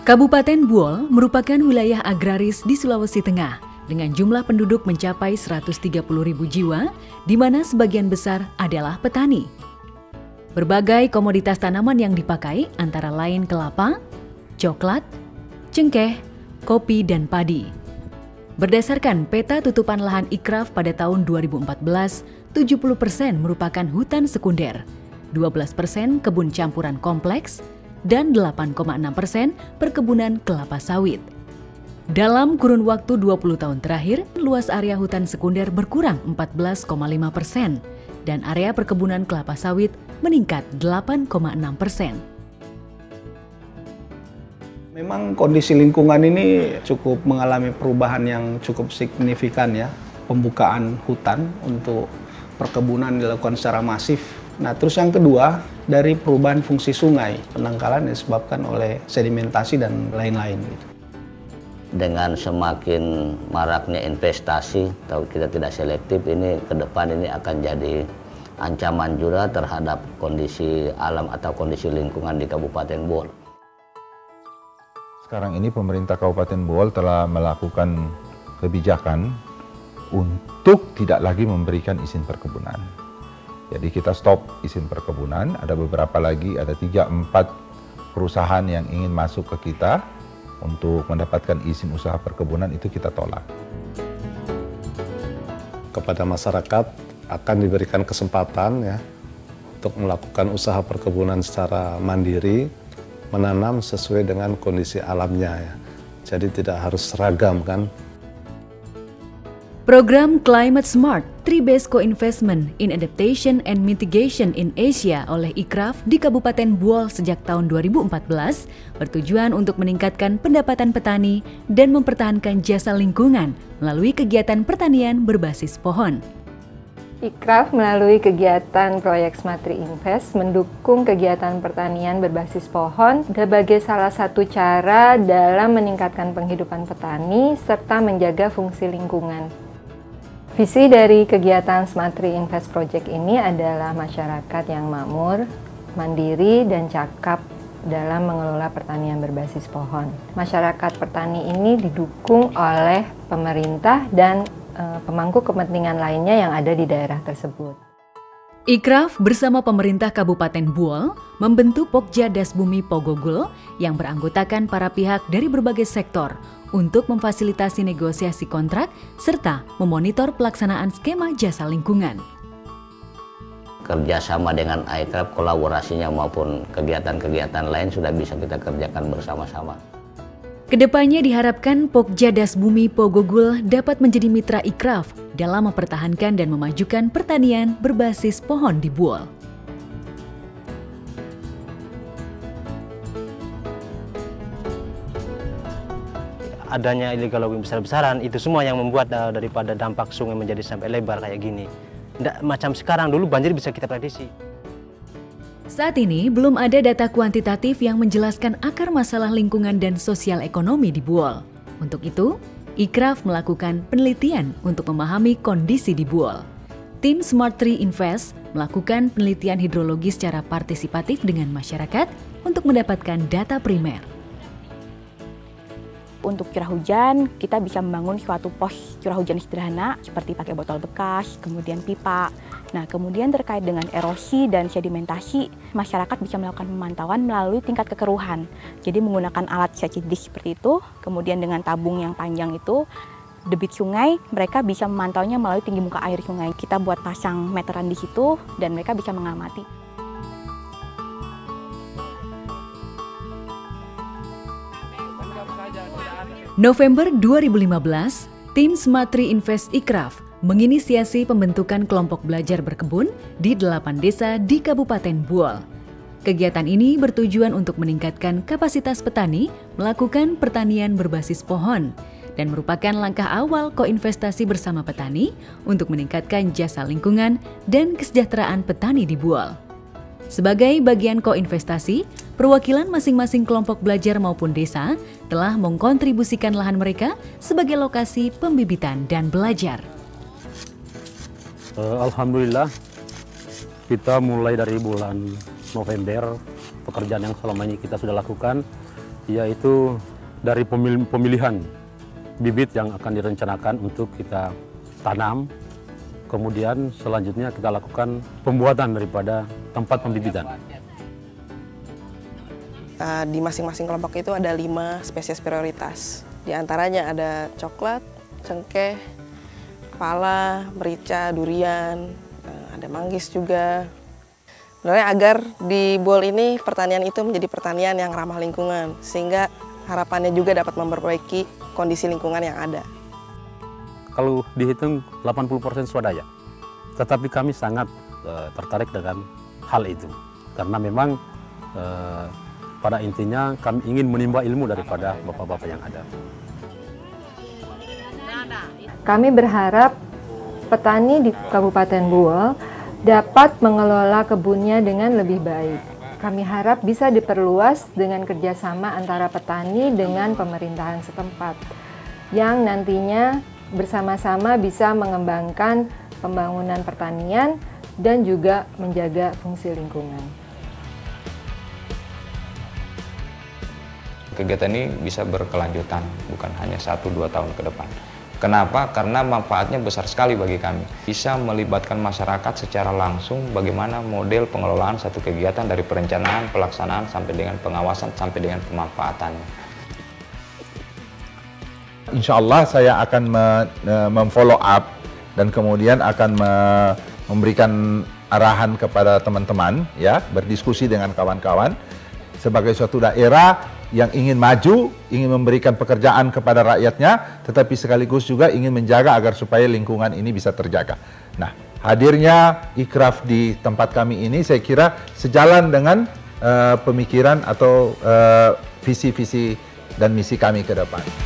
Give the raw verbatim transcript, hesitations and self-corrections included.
Kabupaten Buol merupakan wilayah agraris di Sulawesi Tengah dengan jumlah penduduk mencapai seratus tiga puluh ribu jiwa, di mana sebagian besar adalah petani. Berbagai komoditas tanaman yang dipakai antara lain kelapa, coklat, cengkeh, kopi, dan padi. Berdasarkan peta tutupan lahan Ikraf pada tahun dua ribu empat belas, tujuh puluh persen merupakan hutan sekunder, dua belas persen kebun campuran kompleks, dan delapan koma enam persen perkebunan kelapa sawit. Dalam kurun waktu dua puluh tahun terakhir, luas area hutan sekunder berkurang empat belas koma lima persen dan area perkebunan kelapa sawit meningkat delapan koma enam persen. Memang kondisi lingkungan ini cukup mengalami perubahan yang cukup signifikan ya. Pembukaan hutan untuk perkebunan dilakukan secara masif. Nah, terus yang kedua, dari perubahan fungsi sungai, penangkalan yang disebabkan oleh sedimentasi dan lain-lain. Dengan semakin maraknya investasi, atau kita tidak selektif, ini ke depan ini akan jadi ancaman juga terhadap kondisi alam atau kondisi lingkungan di Kabupaten Buol. Sekarang ini pemerintah Kabupaten Buol telah melakukan kebijakan untuk tidak lagi memberikan izin perkebunan. Jadi kita stop izin perkebunan, ada beberapa lagi, ada tiga empat perusahaan yang ingin masuk ke kita untuk mendapatkan izin usaha perkebunan, itu kita tolak. Kepada masyarakat akan diberikan kesempatan ya untuk melakukan usaha perkebunan secara mandiri, menanam sesuai dengan kondisi alamnya ya. Jadi tidak harus seragam kan. Program Climate Smart Tree-Based Co-Investment in Adaptation and Mitigation in Asia oleh Ikraf di Kabupaten Buol sejak tahun dua ribu empat belas bertujuan untuk meningkatkan pendapatan petani dan mempertahankan jasa lingkungan melalui kegiatan pertanian berbasis pohon. Ikraf melalui kegiatan proyek Smart Tree Invest mendukung kegiatan pertanian berbasis pohon sebagai salah satu cara dalam meningkatkan penghidupan petani serta menjaga fungsi lingkungan. Visi dari kegiatan Smart Tree Invest Project ini adalah masyarakat yang makmur, mandiri, dan cakap dalam mengelola pertanian berbasis pohon. Masyarakat petani ini didukung oleh pemerintah dan e, pemangku kepentingan lainnya yang ada di daerah tersebut. Ikraf bersama pemerintah Kabupaten Buol membentuk Pokja Dasbumi Pogogul yang beranggotakan para pihak dari berbagai sektor untuk memfasilitasi negosiasi kontrak serta memonitor pelaksanaan skema jasa lingkungan. Kerjasama dengan Ikraf, kolaborasinya maupun kegiatan-kegiatan lain sudah bisa kita kerjakan bersama-sama. Kedepannya diharapkan Pokja Dasbumi Pogogul dapat menjadi mitra Ikraf dalam mempertahankan dan memajukan pertanian berbasis pohon di Buol. Adanya illegal logging besar-besaran, itu semua yang membuat uh, daripada dampak sungai menjadi sampai lebar kayak gini. Nggak macam sekarang, dulu banjir bisa kita prediksi. Saat ini belum ada data kuantitatif yang menjelaskan akar masalah lingkungan dan sosial ekonomi di Buol. Untuk itu, Ikraf melakukan penelitian untuk memahami kondisi di Buol. Tim Smart Tree Invest melakukan penelitian hidrologi secara partisipatif dengan masyarakat untuk mendapatkan data primer. Untuk curah hujan, kita bisa membangun suatu pos curah hujan sederhana seperti pakai botol bekas, kemudian pipa. Nah, kemudian terkait dengan erosi dan sedimentasi, masyarakat bisa melakukan pemantauan melalui tingkat kekeruhan. Jadi menggunakan alat secidis seperti itu, kemudian dengan tabung yang panjang itu, debit sungai, mereka bisa memantaunya melalui tinggi muka air sungai. Kita buat pasang meteran di situ dan mereka bisa mengamati. November dua ribu lima belas, tim Smart Tree Invest Ikraf menginisiasi pembentukan kelompok belajar berkebun di delapan desa di Kabupaten Buol. Kegiatan ini bertujuan untuk meningkatkan kapasitas petani melakukan pertanian berbasis pohon dan merupakan langkah awal koinvestasi bersama petani untuk meningkatkan jasa lingkungan dan kesejahteraan petani di Buol. Sebagai bagian koinvestasi, perwakilan masing-masing kelompok belajar maupun desa telah mengkontribusikan lahan mereka sebagai lokasi pembibitan dan belajar. Alhamdulillah, kita mulai dari bulan November, pekerjaan yang selama ini kita sudah lakukan, yaitu dari pemilihan bibit yang akan direncanakan untuk kita tanam. Kemudian selanjutnya kita lakukan pembuatan daripada tempat pembibitan. Di masing-masing kelompok itu ada lima spesies prioritas. Di antaranya ada coklat, cengkeh, pala, merica, durian, ada manggis juga. Sebenarnya agar di B O L ini pertanian itu menjadi pertanian yang ramah lingkungan, sehingga harapannya juga dapat memperbaiki kondisi lingkungan yang ada. Kalau dihitung delapan puluh persen swadaya, tetapi kami sangat uh, tertarik dengan hal itu. Karena memang uh, pada intinya kami ingin menimba ilmu daripada bapak-bapak yang ada. Kami berharap petani di Kabupaten Buol dapat mengelola kebunnya dengan lebih baik. Kami harap bisa diperluas dengan kerjasama antara petani dengan pemerintahan setempat, yang nantinya bersama-sama bisa mengembangkan pembangunan pertanian dan juga menjaga fungsi lingkungan. Kegiatan ini bisa berkelanjutan, bukan hanya satu dua tahun ke depan. Kenapa? Karena manfaatnya besar sekali bagi kami. Bisa melibatkan masyarakat secara langsung bagaimana model pengelolaan satu kegiatan dari perencanaan, pelaksanaan, sampai dengan pengawasan, sampai dengan pemanfaatannya. Insya Allah saya akan memfollow up dan kemudian akan memberikan arahan kepada teman-teman, ya, berdiskusi dengan kawan-kawan sebagai suatu daerah yang ingin maju, ingin memberikan pekerjaan kepada rakyatnya, tetapi sekaligus juga ingin menjaga agar supaya lingkungan ini bisa terjaga. Nah, hadirnya Ikraf di tempat kami ini saya kira sejalan dengan uh, pemikiran atau uh, visi-visi dan misi kami ke depan.